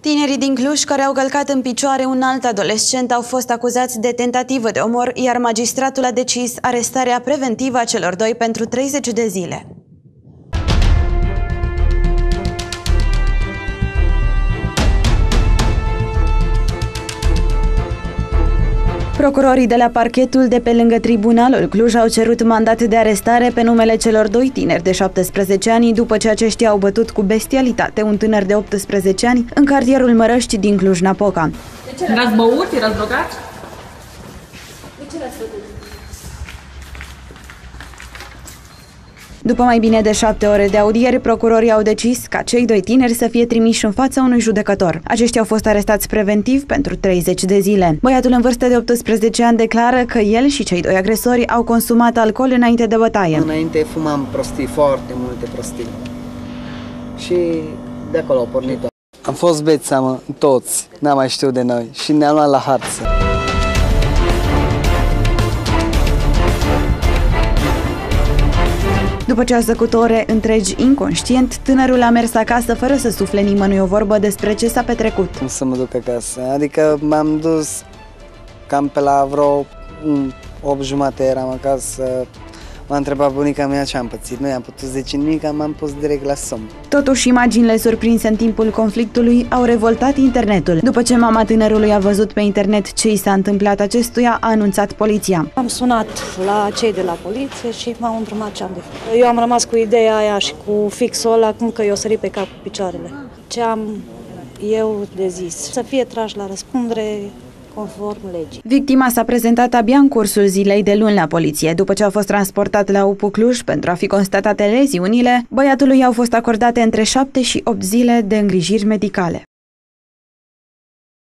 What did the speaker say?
Tinerii din Cluj care au călcat în picioare un alt adolescent au fost acuzați de tentativă de omor, iar magistratul a decis arestarea preventivă a celor doi pentru 30 de zile. Procurorii de la parchetul de pe lângă Tribunalul Cluj au cerut mandat de arestare pe numele celor doi tineri de 17 ani după ce aceștia au bătut cu bestialitate un tânăr de 18 ani în cartierul Mărăști din Cluj-Napoca. Erați băut? Erați drogați? De ce l-ați făcut? După mai bine de 7 ore de audieri, procurorii au decis ca cei doi tineri să fie trimiși în fața unui judecător. Aceștia au fost arestați preventiv pentru 30 de zile. Băiatul în vârstă de 18 ani declară că el și cei doi agresori au consumat alcool înainte de bătaie. Înainte fumam prostii, foarte multe prostii. Și de acolo au pornit. Am fost beți, toți, n-am mai știut de noi și ne-am luat la harță. După ce a zăcut ore întregi inconștient, tânărul a mers acasă fără să sufle nimănui o vorbă despre ce s-a petrecut. Cum să mă duc acasă? Adică m-am dus cam pe la vreo 8:30 eram acasă. M-a întrebat bunica mea ce am pățit. Nu i-am putut zice nimic, m-am pus direct la somn. Totuși, imaginile surprinse în timpul conflictului au revoltat internetul. După ce mama tânărului a văzut pe internet ce i s-a întâmplat acestuia, a anunțat poliția. Am sunat la cei de la poliție și m-au întrebat ce am de făcut. Eu am rămas cu ideea aia și cu fixul ăla, cum că eu sări pe cap cu picioarele. Ce am eu de zis? Să fie trași la răspundere conform legii. Victima s-a prezentat abia în cursul zilei de luni la poliție. După ce a fost transportat la UPU Cluj pentru a fi constatate leziunile, băiatului au fost acordate între 7 și 8 zile de îngrijiri medicale.